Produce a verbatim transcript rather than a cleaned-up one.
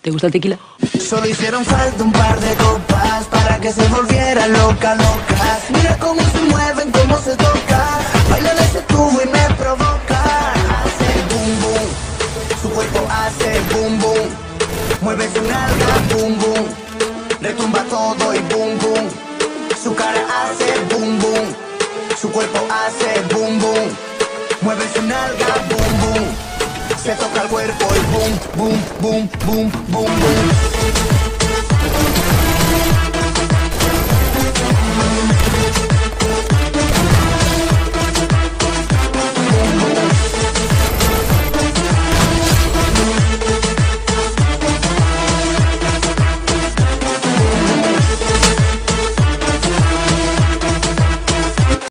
¿Te gusta el tequila? Solo hicieron falta un par de copas para que se volviera loca, loca. Mira cómo se mueven, cómo se toca. Baila de ese tubo y me provoca. Hace boom, boom, su cuerpo hace boom, boom. Mueve su nalga, boom, boom. Retumba todo y boom, boom. Su cara hace boom, boom. Su cuerpo hace boom, boom. Mueve su nalga, boom, boom. Se toca el cuerpo y boom, boom, boom, boom, boom, boom.